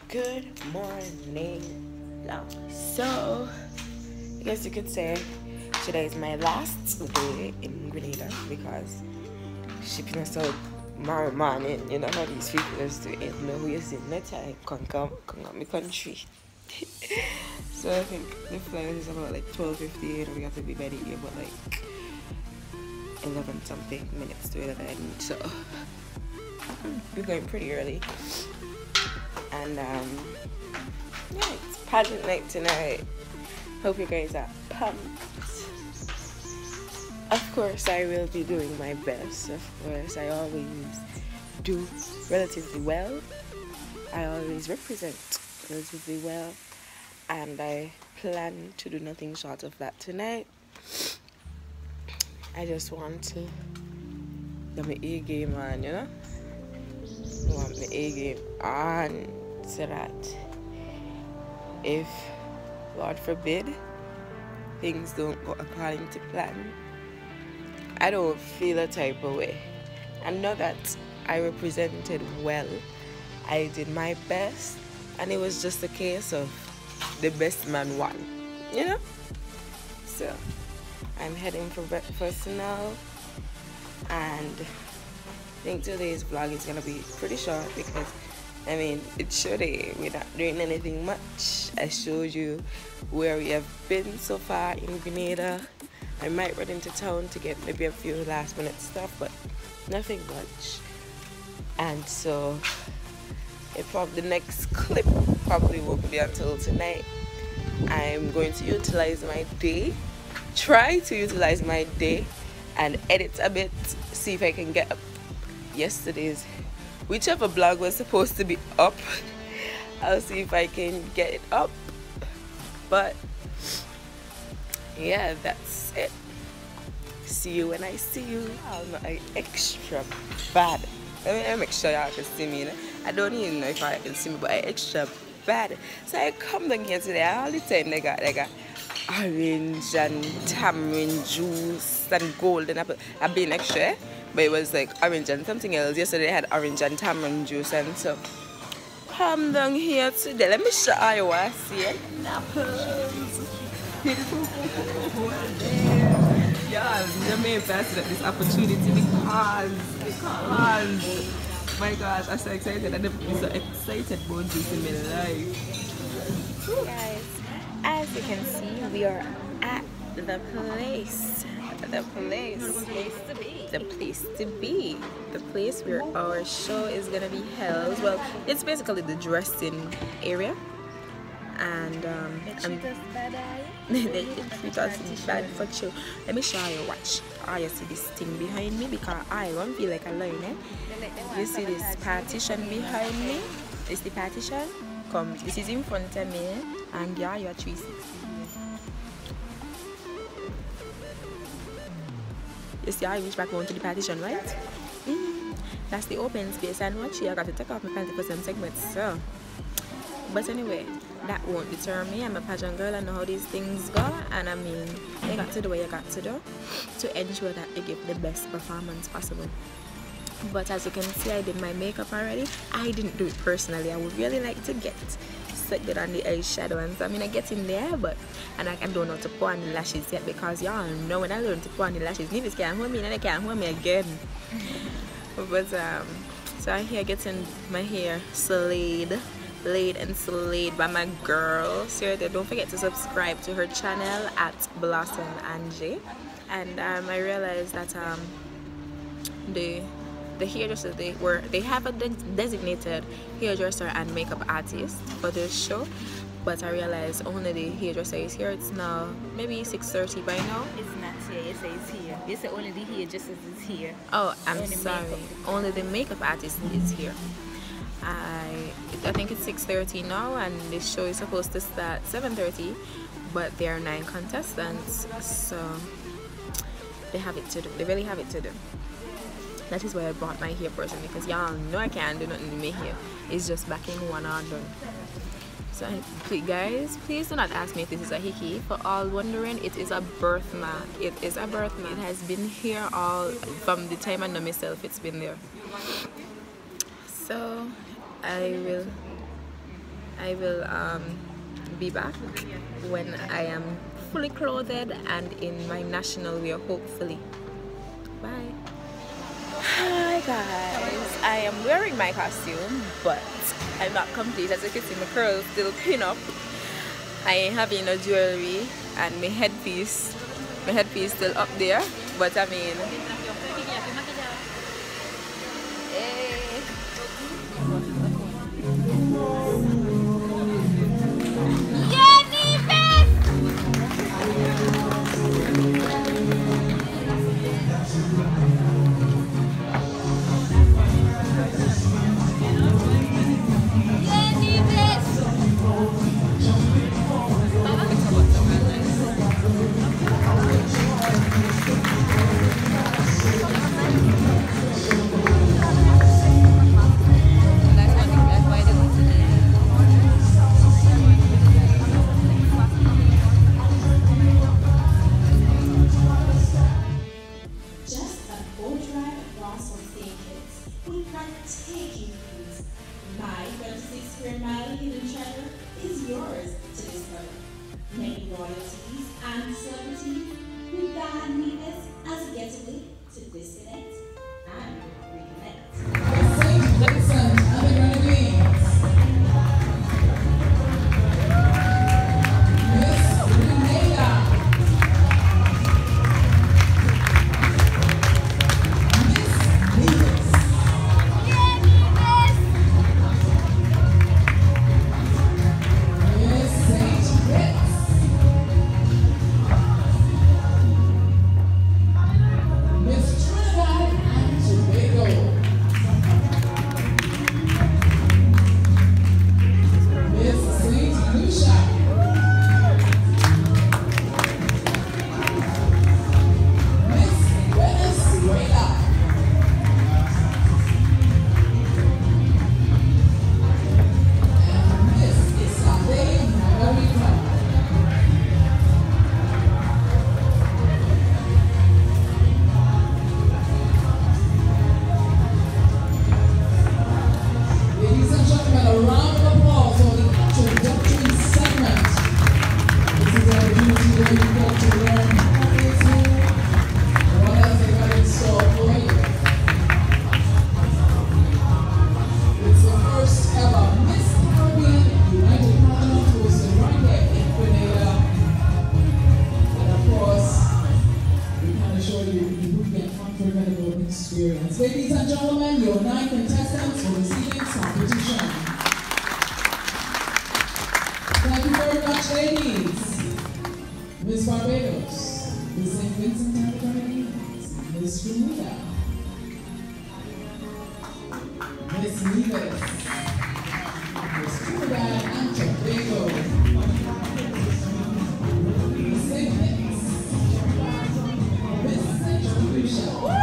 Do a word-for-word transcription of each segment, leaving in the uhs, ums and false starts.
Good morning, love. So, I guess you could say today is my last day in Grenada because shipping us out tomorrow morning. You know how these people used to it. Know who is in that time can come, come out my country. So I think the flight is about like twelve fifty and we have to be by the airport like eleven something minutes to eleven. So we're going pretty early. And um, yeah, it's pageant night tonight. Hope you guys are pumped. Of course, I will be doing my best. Of course, I always do relatively well. I always represent relatively well. And I plan to do nothing short of that tonight. I just want to get my A game on, you know? I want my A game on so that if, Lord forbid, things don't go according to plan, I don't feel a type of way. I know that I represented well. I did my best, and it was just a case of the best man won, you know? So, I'm heading for breakfast now, and I think today's vlog is gonna be pretty short because I mean it should be. We're not doing anything much. I showed you where we have been so far in Grenada. I might run into town to get maybe a few last minute stuff, but nothing much. And so it probably the next clip probably won't be until tonight. I'm going to utilize my day, try to utilize my day and edit a bit, see if I can get up yesterday's, whichever vlog was supposed to be up. I'll see if I can get it up, but yeah, that's it. See you when I see you. I'm not extra bad. Let me make sure y'all can see me, you know? I don't even know if I can see me, but I extra bad. So I come down here today, all the time they got, they got orange and tamarind juice and golden apple. I've been extra, but it was like orange and something else. Yesterday I had orange and tamarind juice, and so come down here today. Let me show you what I see. Apples. Yeah, you may pass at this opportunity because, because, my gosh, I'm so excited. I'm so excited about this in my life. Guys, as you can see, we are at the place. The place. The place to be. The place to be. The place where our show is gonna be held. Well, it's basically the dressing area. And um They treat us bad, eh? they treat us bad for you. Let me show you watch. Ah, you see this thing behind me because I won't feel like a lion, eh? You see this partition behind me? Is the partition? Come, this is in front of me, and yeah, you're three sixty. You see how I reach back onto the partition, right? Mm, that's the open space, and watch here, I got to take off my pants for some segments, so. But anyway, that won't deter me. I'm a pageant girl. I know how these things go, and I mean, you got to do what you got to do to ensure that you give the best performance possible. But as you can see, I did my makeup already. I didn't do it personally. I would really like to get set good on the eyeshadow, and so I mean I get in there, but and I, I don't know how to put on the lashes yet because y'all know when I learn to put on the lashes, neither can't hold me and they can't hold me again. But um, so I'm here getting my hair slayed. laid and slayed by my girl. So don't forget to subscribe to her channel at Blossom Angie. And um, I realized that um, the the hairdresser they were they have a de designated hairdresser and makeup artist for this show, but I realized only the hairdresser is here. It's now maybe six thirty by now. It's not here. It says here. You say only the hairdresser is here. Oh, I'm only sorry. Makeup. Only the makeup artist is here. I I think it's six thirty now, and this show is supposed to start seven thirty, but there are nine contestants, so they have it to do. They really have it to do. That is why I brought my hair person, because y'all know I can't do nothing to my hair. It's just backing one order. So please, guys, please do not ask me if this is a hickey. For all wondering, it is a birthmark. It is a birthmark. It has been here all from the time I know myself. It's been there. So I will I will um, be back when I am fully clothed and in my national wear, hopefully. Bye. Hi guys, I am wearing my costume, but I'm not complete. As you can see, my curls still pin up. I ain't having no jewelry, and my headpiece, my headpiece still up there. But I mean, hey. Ladies and gentlemen, your nine contestants will receive this competition. Thank you very much, ladies. Miss Barbados, Miss Saint Vincent and the Grenadines, Miss Trinidad, Miss Nevis, Miss Trinidad and Tobago, Miss Saint Kitts, Miss Saint Lucia.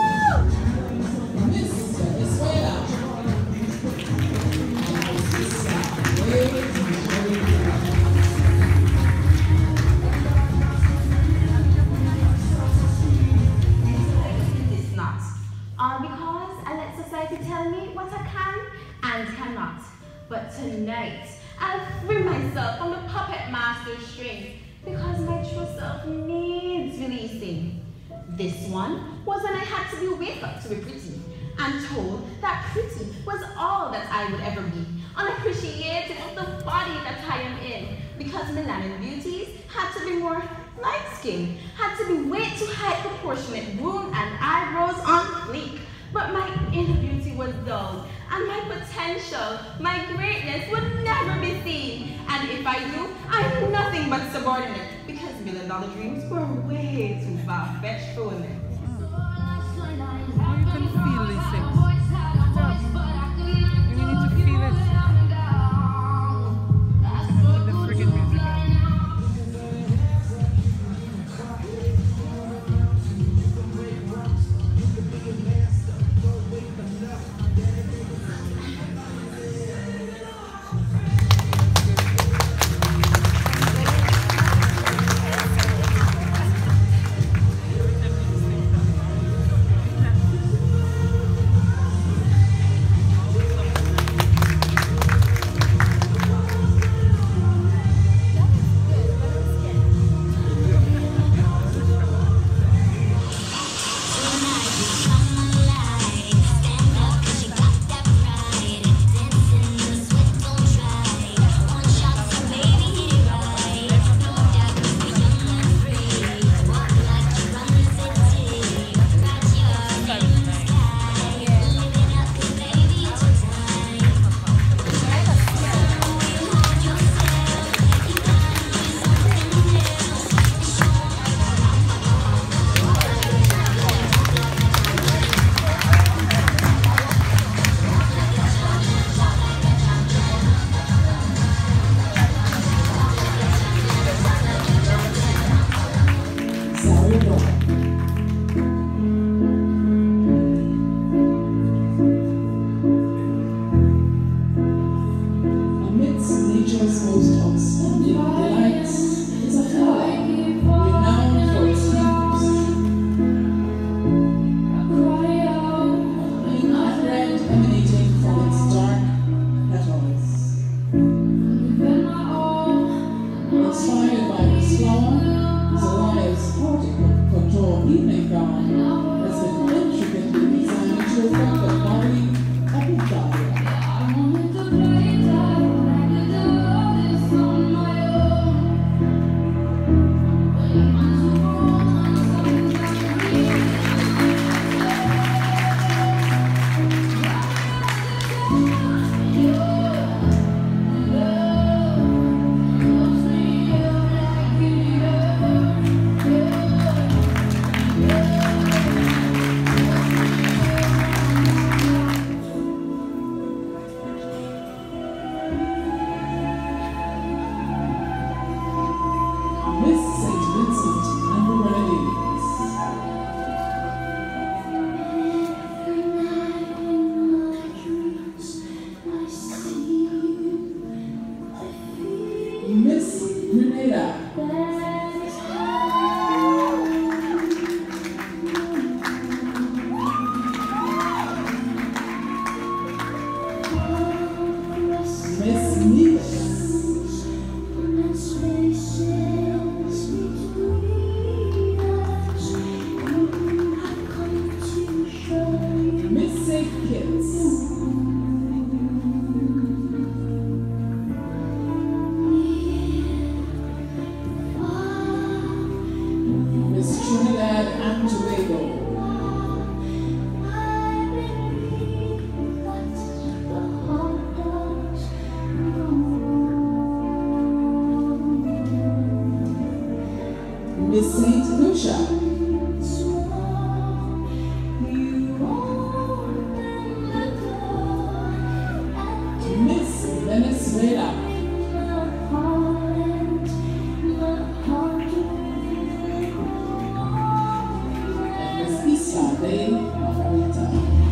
But tonight, I'll free myself from the puppet master's strings because my true self needs releasing. This one was when I had to be wake up to be pretty and told that pretty was all that I would ever be, unappreciated of the body that I am in, because melanin beauties had to be more light-skinned, had to be way too high proportionate, wound and eyebrows on fleek. But my inner beauty was dulled, and my potential, my greatness would never be seen. And if I do, I'm nothing but subordinate, because million dollar dreams were way too far-fetched for women. You can feel these things. You need to feel it. The friggin' music. Asia's most outstanding delights is a flower renowned for its deep red emanating from its dark petals. Inspired by this flower, Zalaya's haute-couture evening gown has been intricately designed to reflect the quality of the flower. Miss Grenada. Miss Niche. Miss Safe Kids. Trinidad and Tobago. Miss Saint Lucia. Miss Venezuela. Day Margarita.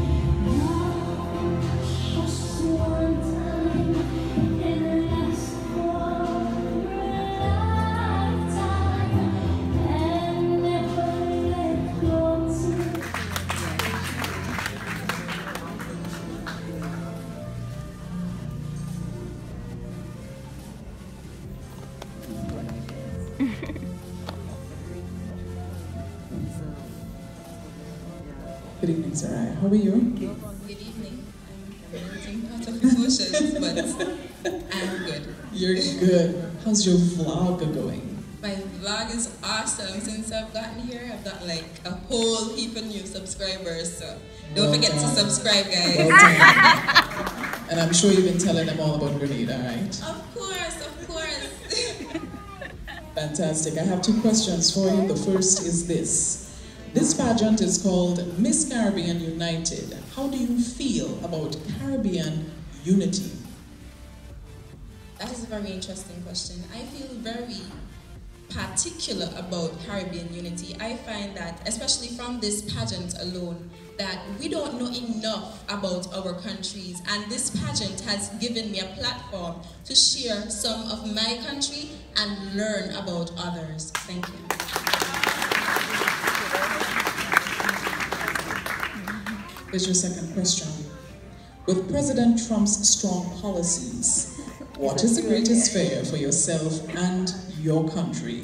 Good evening, Sarai. How are you? Good evening. I'm losing part of emotions, but I'm good. You're good. How's your vlog going? My vlog is awesome. Since I've gotten here, I've got like a whole heap of new subscribers, so don't Well forget done. to subscribe, guys. Well done. And I'm sure you've been telling them all about Grenada, right? Of course, of course. Fantastic. I have two questions for you. The first is this. This pageant is called Miss Caribbean United. How do you feel about Caribbean unity? That is a very interesting question. I feel very particular about Caribbean unity. I find that, especially from this pageant alone, that we don't know enough about our countries, and this pageant has given me a platform to share some of my country and learn about others. Thank you. Here's your second question. With President Trump's strong policies, what is the greatest fear for yourself and your country?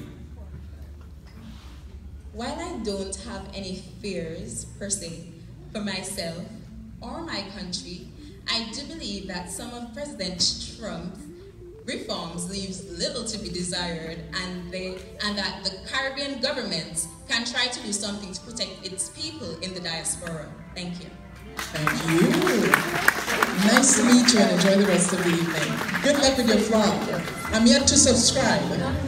While I don't have any fears, per se, for myself or my country, I do believe that some of President Trump's reforms leaves little to be desired, and, they, and that the Caribbean government can try to do something to protect its people in the diaspora. Thank you. Thank you. Nice to meet you and enjoy the rest of the evening. Good luck with your vlog. I'm yet to subscribe.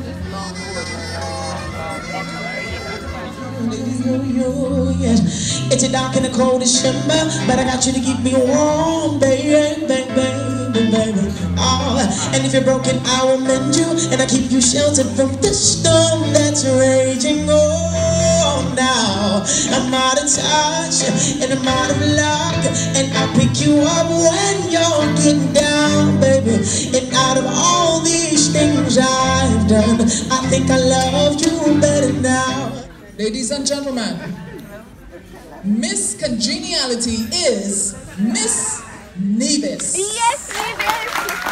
It's a dark and a cold December, but I got you to keep me warm, baby, baby, baby, baby. Oh, and if you're broken, I will mend you, and I keep you sheltered from the storm that's raging. Oh, now I'm out of touch and I'm out of luck, and I'll pick you up when you're getting down, baby. And out of all the done. I think I loved you better now. Ladies and gentlemen, Miss Congeniality is Miss Nevis. Yes, Nevis!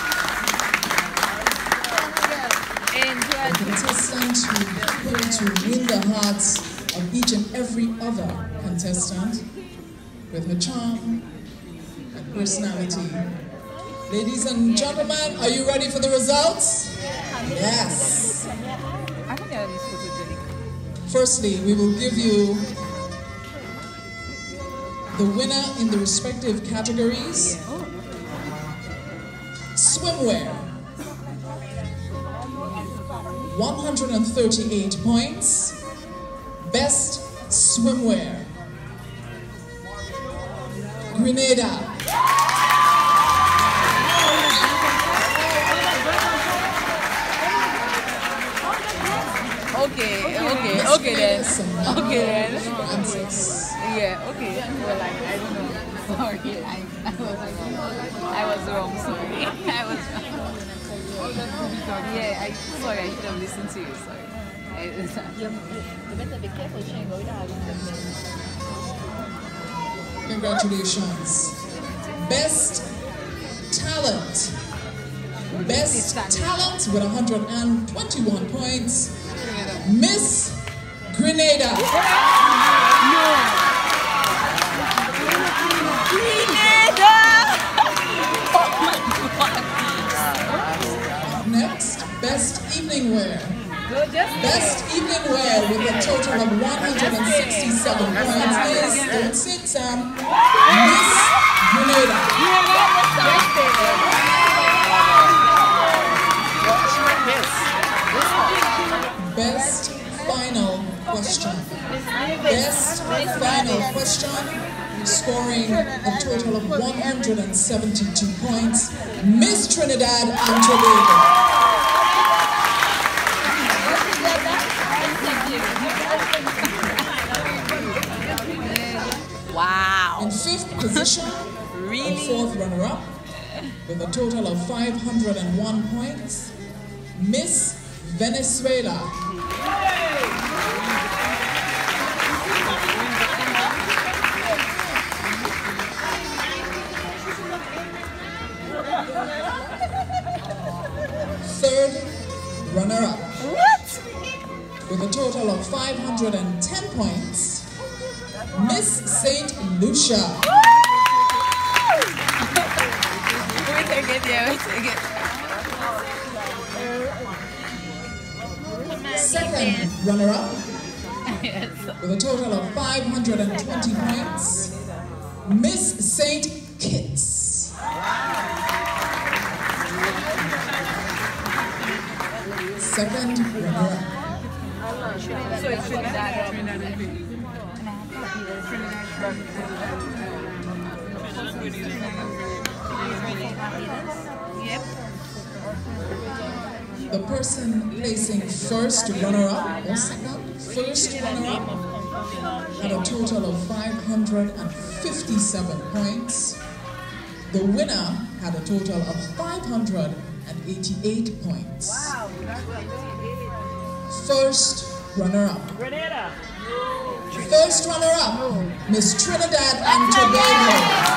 A contestant who going to win the hearts of each and every other contestant with her charm and personality. Ladies and gentlemen, are you ready for the results? Yes. Firstly, we will give you the winner in the respective categories. Swimwear, one hundred thirty-eight points. Best swimwear, Grenada. Okay, okay, okay then. Okay then. Yeah, okay. Well, like, I don't know. Sorry, I, I was I was wrong. Sorry, I was wrong. Yeah, I sorry. I should have listened to you. Sorry. I, You better be careful, Shane. Go down. Congratulations. Best talent. Best talent with one hundred twenty-one points. Miss Grenada. Grenada! Next, best evening wear. Best evening wear with a total of one hundred sixty-seven points is, don't sit Sam, Miss Grenada. Best final question. Best final question, scoring a total of one hundred seventy-two points, Miss Trinidad and Tobago. Wow. In fifth position, really? And fourth runner-up, with a total of five hundred one points, Miss Venezuela. Third runner-up. What? With a total of five hundred ten points, Miss Saint Lucia. We take it, yeah, we take it. Second runner-up, with a total of five hundred twenty points, Miss Saint Kitts. Second runner-up. So it's Trinidad. Yep. The person placing first runner-up or second, first runner-up had a total of five hundred fifty-seven points. The winner had a total of five hundred eighty-eight points. First runner-up. First runner-up, Miss Trinidad and Tobago.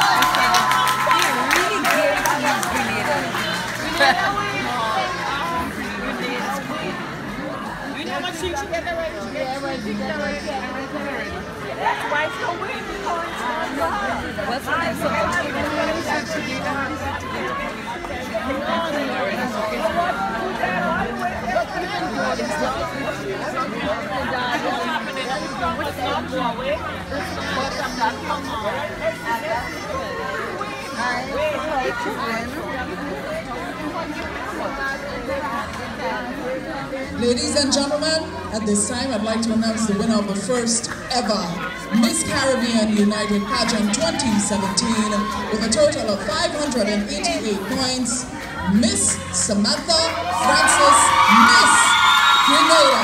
Ladies and gentlemen, at this time I'd like to announce the winner of the first ever Miss Caribbean United Pageant twenty seventeen with a total of five hundred eighty-eight points, Miss Samantha Francis, Miss Grenada.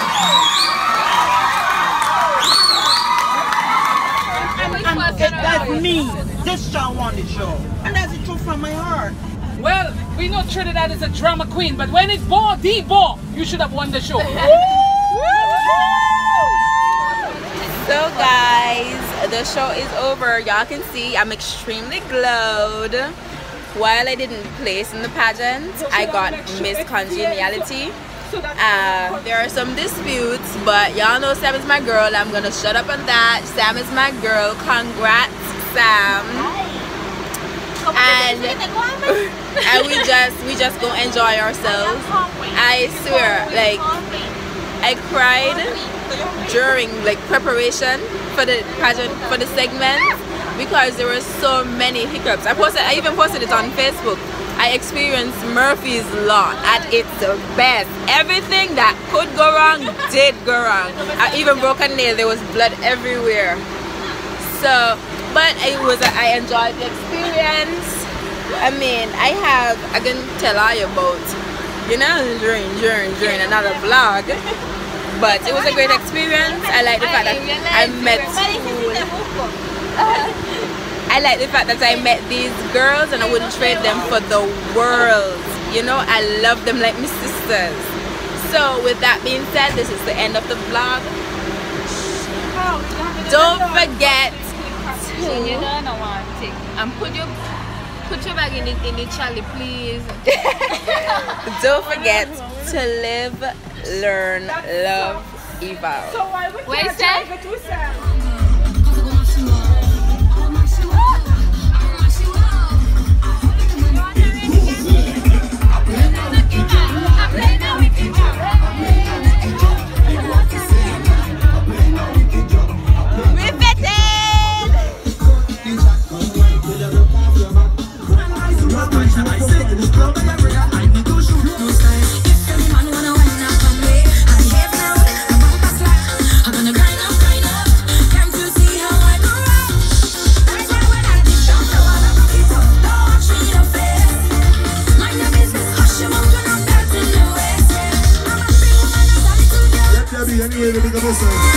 That's me. This song on the show. And that's the truth from my heart. Well, We know Trinidad is a drama queen, but when it's ball, the ball, you should have won the show. So guys, the show is over. Y'all can see I'm extremely glowed. While I didn't place in the pageant, I got Miss Congeniality. Uh, there are some disputes, but y'all know Sam is my girl. I'm gonna shut up on that. Sam is my girl. Congrats, Sam. And and we just we just go enjoy ourselves. I swear, like I cried during like preparation for the pageant, for the segment, because there were so many hiccups. I posted, I even posted it on Facebook. I experienced Murphy's Law at its best. Everything that could go wrong did go wrong. I even broke a nail. There was blood everywhere. So, but it was a, I enjoyed the experience. I mean, I have I can tell you about, you know, during during during another vlog. But it was a great experience. I like the fact that I met I like the fact that I met these girls and I wouldn't trade them for the world. You know, I love them like my sisters. So with that being said, this is the end of the vlog. Don't forget So you don't know one thing. And put your put your bag in the in the trolley, please. Don't forget to live, learn, love, evolve. Where's that? Any way to pick up yourself.